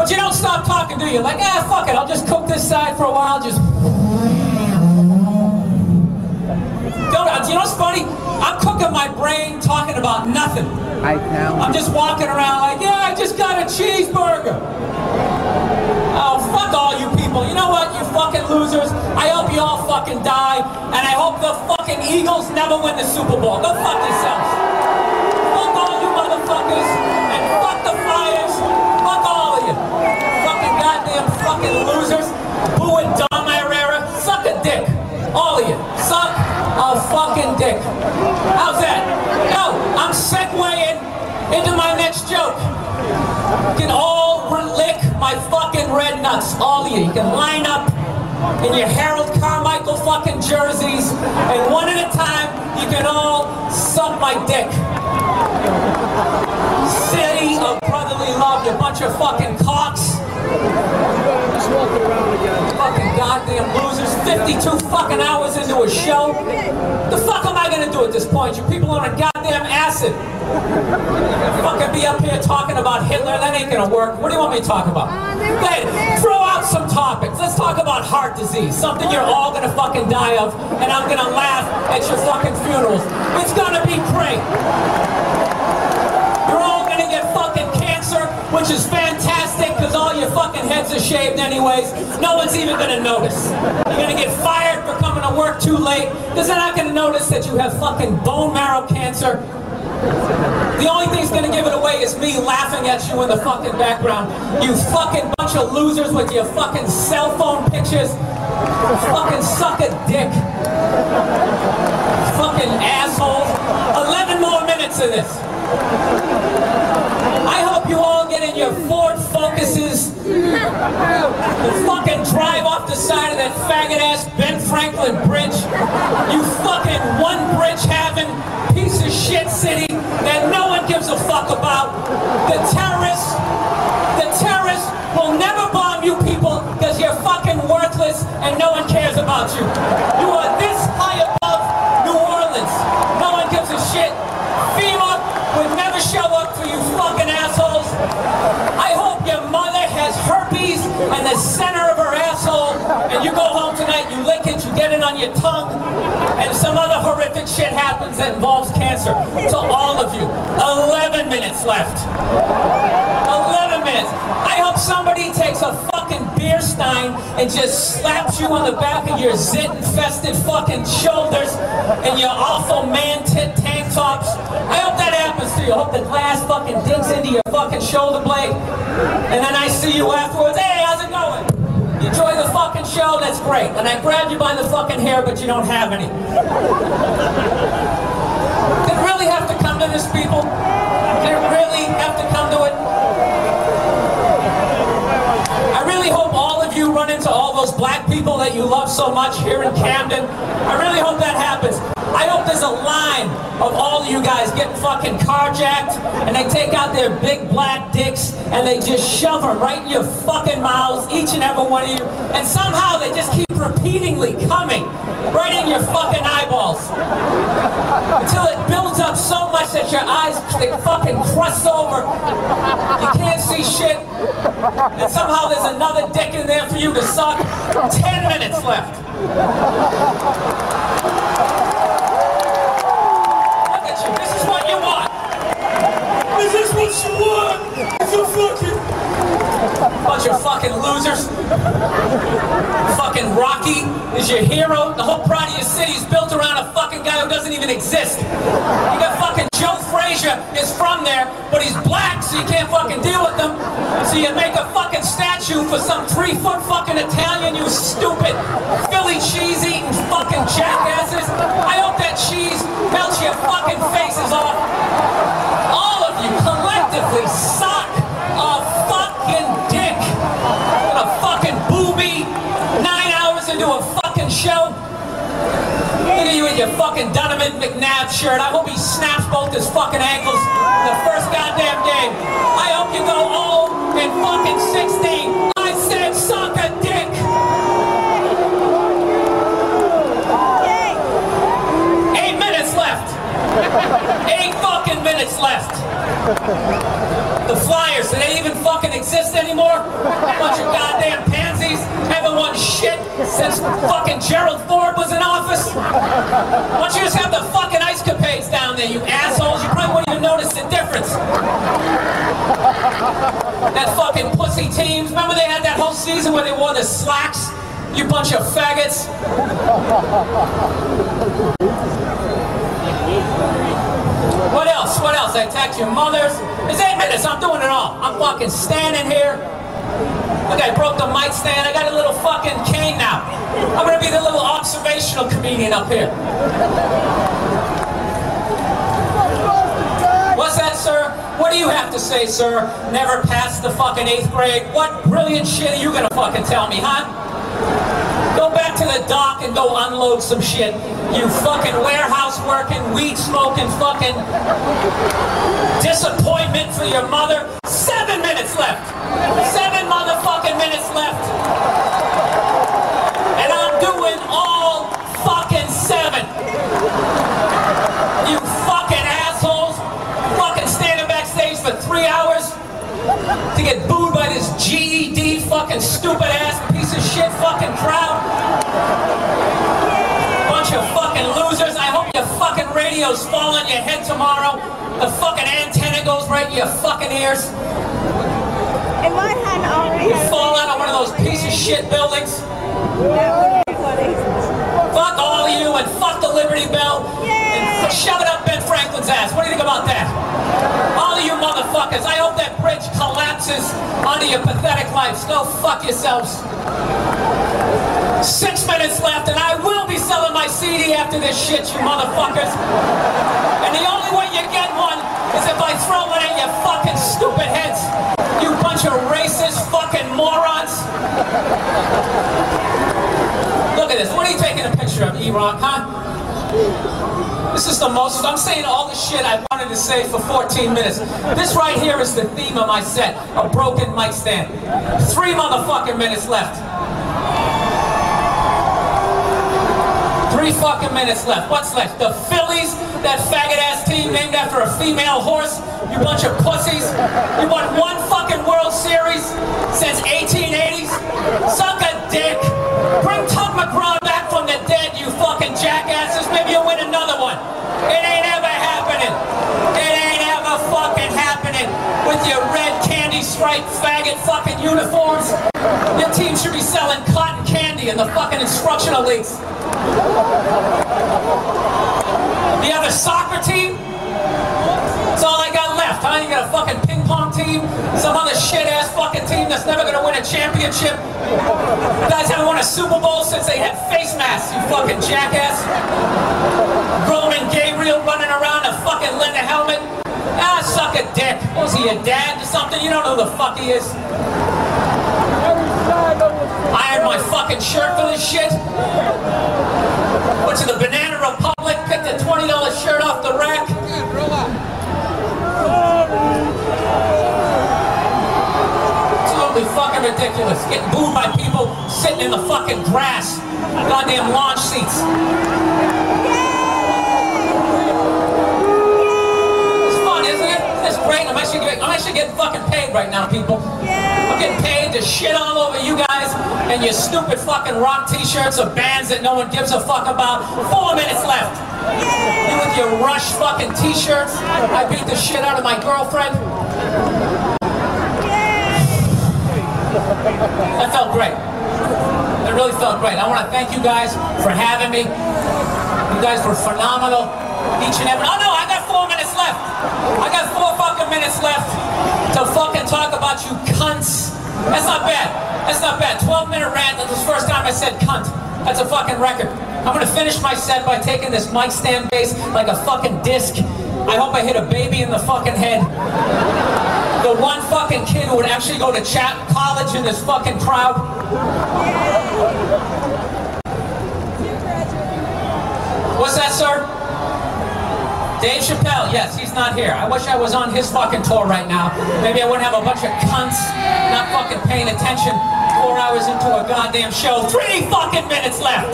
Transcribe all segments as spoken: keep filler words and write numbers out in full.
But you don't stop talking, do you? Like, ah, fuck it, I'll just cook this side for a while, just... Don't, you know what's funny? I'm cooking my brain talking about nothing. I tell. I'm just walking around like, yeah, I just got a cheeseburger. Oh, fuck all you people. You know what, you fucking losers? I hope you all fucking die, and I hope the fucking Eagles never win the Super Bowl. Go fuck yourselves. Fuck all you motherfuckers, and fuck the Flyers. Fuck all of you. Fucking goddamn fucking losers. Boo and Dom Herrera. Suck a dick. All of you. Suck a fucking dick. How's that? No, I'm segueing into my next joke. You can all lick my fucking red nuts. All of you. You can line up in your Harold Carmichael fucking jerseys, and one at a time, you can all suck my dick. City of brotherly love, you bunch of fucking cocks. Just walking around again. Fucking goddamn losers. fifty-two fucking hours into a show. The fuck am I gonna do at this point? You people are on goddamn acid. Fucking be up here talking about Hitler. That ain't gonna work. What do you want me to talk about? Hey, throw out some topics. Let's talk about heart disease. Something you're all gonna fucking die of, and I'm gonna laugh at your fucking funerals. It's gonna be great. You're all gonna get fucking cancer, which is fantastic because all your fucking heads are shaved anyways. No one's even gonna notice. You're gonna get fired for coming to work too late because they're not gonna notice that you have fucking bone marrow cancer. The only thing's gonna give it away is me laughing at you in the fucking background. You fucking bunch of losers with your fucking cell phone pictures. Fucking suck a dick. Fucking assholes. eleven more minutes of this. I hope you all get in your Ford Focuses and fucking drive off the side of that faggot-ass Ben Franklin Bridge. You fucking one-bridge having piece of shit city that no one gives a fuck about. The terrorists, the terrorists will never bomb you people because you're fucking worthless and no one cares about you. You are this high above New Orleans. No one gives a shit. FEMA would never show up for you fucking assholes. I hope your mother has herpes in the center of her asshole and you go home tonight, you lick it, you get it on your tongue, and some other horrific shit happens that involves cancer. To all of you, eleven minutes left. eleven minutes. I hope somebody takes a fucking beer stein and just slaps you on the back of your zit-infested fucking shoulders and your awful man-tit tank tops. I hope that happens to you. I hope the glass fucking digs into your fucking shoulder blade, and then I see you afterwards. Hey, how's it going? You enjoy the fucking show? That's great. And I grab you by the fucking hair, but you don't have any. Did it really have to come to this, people? Did it really have to come to it? I really hope all of you run into all those black people that you love so much here in Camden. I really hope that happens. I hope there's a line of all of you guys getting fucking carjacked and they take out their big black dicks and they just shove them right in your fucking mouths, each and every one of you, and somehow they just keep repeatedly coming right in your fucking eyeballs until it builds up so much that your eyes, they fucking crust over. You can't see shit, and somehow there's another dick in there for you to suck. Ten minutes left. This is what you want. Is this what you want? It's a fucking... Bunch of fucking losers. Fucking Rocky is your hero. The whole pride of your city is built around a fucking guy who doesn't even exist. You got fucking Joe Frazier is from there, but he's black, so you can't fucking deal with him. So you make a fucking statue for some three-foot fucking Italian, you stupid Philly cheese-eating fucking jackasses. I hope that cheese melts your fucking faces off. All of you collectively suck a fucking dick. What a fucking booby. Nine hours into a fucking show. Look at you in your fucking Donovan McNabb shirt. I hope he snaps both his fucking ankles in the first goddamn game. I hope you go oh and fucking sixteen. I said suck a dick. Eight minutes left. Eight fucking minutes left. The Flyers, do they even fucking exist anymore? Bunch of goddamn pansies, haven't won shit since fucking Gerald Ford was in office. Why don't you just have the fucking ice capades down there, you assholes? You probably wouldn't even notice the difference. That fucking pussy teams, remember they had that whole season where they wore the slacks? You bunch of faggots. What else? What else? I attacked your mothers. It's eight minutes. I'm doing it all. I'm fucking standing here. Look, I broke the mic stand. I got a little fucking cane now. I'm gonna be the little observational comedian up here. What's that, sir? What do you have to say, sir? Never passed the fucking eighth grade. What brilliant shit are you gonna fucking tell me, huh? Go back to the dock and go unload some shit. You fucking warehouse working, weed smoking, fucking disappointment for your mother. Seven minutes left. Seven motherfucking minutes left. And I'm doing all fucking seven. You fucking assholes. Fucking standing backstage for three hours to get booed by this G E D fucking stupid ass piece of shit fucking crowd. Bunch of fucking losers. I hope your fucking radios fall on your head tomorrow. The fucking antenna goes right in your fucking ears. In my hand already. You fall out of one of those piece of shit buildings. That would be funny. Fuck all of you and fuck the Liberty Bell. And shove it up Ben Franklin's ass. What do you think about that? All of you motherfuckers, I hope that bridge collapses onto your pathetic lives. Go fuck yourselves. Six minutes left, and I will be selling my C D after this shit, you motherfuckers. And the only way you get one is if I throw one at your fucking stupid heads. You bunch of racist fucking morons. Look at this. What are you taking a picture of, E-Rock, huh? This is the most, I'm saying all the shit I wanted to say for fourteen minutes. This right here is the theme of my set, a broken mic stand. Three motherfucking minutes left. Three fucking minutes left. What's left? The Phillies, that faggot-ass team named after a female horse. You bunch of pussies. You won one fucking World Series since eighteen eighties. Suck a dick. Bring Tug McGraw back from the dead, you fucking jackasses. Maybe you'll win another one. It ain't ever happening. It ain't ever fucking happening with your red candy striped faggot fucking uniforms. Your team should be selling cotton candy in the fucking instructional leagues. The other soccer team? That's all I got left, huh? You got a fucking ping pong team? Some other shit-ass fucking team that's never gonna win a championship? You guys haven't won a Super Bowl since they had face masks, you fucking jackass. Roman Gabriel running around a fucking leather helmet. Ah, suck a dick. Was he a dad or something? You don't know who the fuck he is. I ironed my fucking shirt for this shit. Went to the Banana Republic, picked a twenty dollar shirt off the rack. Absolutely fucking ridiculous. Getting booed by people sitting in the fucking grass. Goddamn launch seats. It's fun, isn't it? It's great. I'm actually getting, I'm actually getting fucking paid right now, people. I'm getting paid to shit all over you guys and your stupid fucking rock t-shirts of bands that no one gives a fuck about. Four minutes left. You with your Rush fucking t-shirts. I beat the shit out of my girlfriend. That felt great. It really felt great. I want to thank you guys for having me. You guys were phenomenal. Each and every... Oh no, I got four minutes left. I got four fucking minutes left to fucking talk about you cunts. That's not bad. That's not bad. twelve minute rant. That's the first time I said cunt. That's a fucking record. I'm gonna finish my set by taking this mic stand base like a fucking disc. I hope I hit a baby in the fucking head. The one fucking kid who would actually go to chat college in this fucking crowd. What's that, sir? Dave Chappelle, yes, he's not here. I wish I was on his fucking tour right now. Maybe I wouldn't have a bunch of cunts not fucking paying attention four hours into a goddamn show. Three fucking minutes left.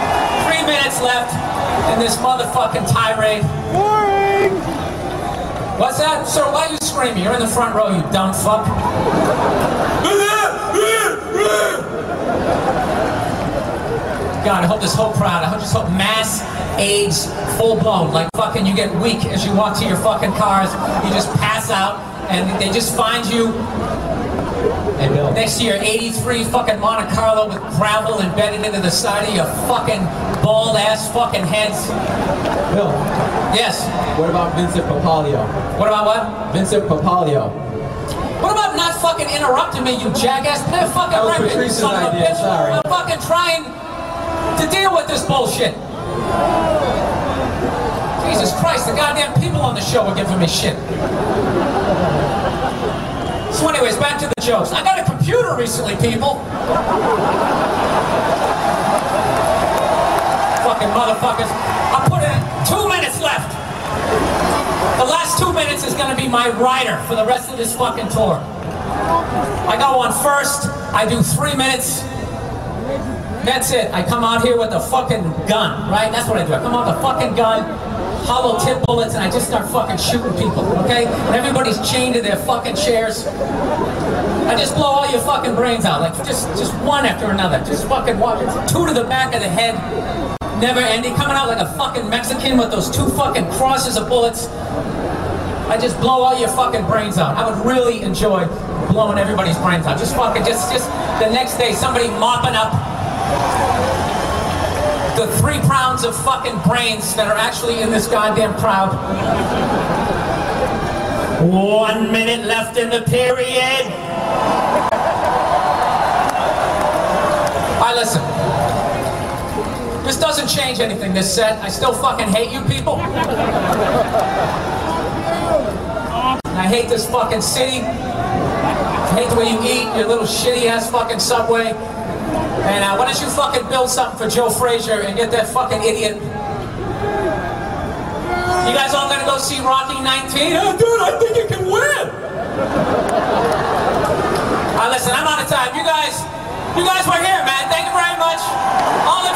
Three minutes left in this motherfucking tirade. Boring! What's that? Sir, why are you screaming? You're in the front row, you dumb fuck. God, I hope this whole crowd, I hope just hope mass AIDS full blown. Like fucking you get weak as you walk to your fucking cars. You just pass out and they just find you Hey, Bill. next to your eighty-three fucking Monte Carlo with gravel embedded into the side of your fucking bald ass fucking heads. Bill, Yes. what about Vincent Papalio? What about what? Vincent Papalio. What about not fucking interrupting me, you jackass? Play a fucking That was record, you Patrice's son of a idea, bitch. sorry. I'm fucking trying to deal with this bullshit. Jesus Christ, the goddamn people on the show are giving me shit. So anyways, back to the jokes. I got a computer recently, people. Fucking motherfuckers. I put in two minutes left. The last two minutes is gonna be my rider for the rest of this fucking tour. I go on first, I do three minutes. That's it. I come out here with a fucking gun, right? That's what I do. I come out with a fucking gun, hollow tip bullets, and I just start fucking shooting people, okay? And everybody's chained to their fucking chairs. I just blow all your fucking brains out, like just just one after another. Just fucking walk, two to the back of the head, never ending, coming out like a fucking Mexican with those two fucking crosses of bullets. I just blow all your fucking brains out. I would really enjoy blowing everybody's brains out. Just fucking, just, just the next day, somebody mopping up the three pounds of fucking brains that are actually in this goddamn crowd. One minute left in the period. Alright, listen. This doesn't change anything, this set. I still fucking hate you people. And I hate this fucking city. I hate the way you eat, your little shitty ass fucking Subway. And uh, why don't you fucking build something for Joe Frazier and get that fucking idiot. You guys all gonna go see Rocky nineteen? Oh, dude, I think you can win. Alright, listen, I'm out of time. You guys, you guys were here, man. Thank you very much. All the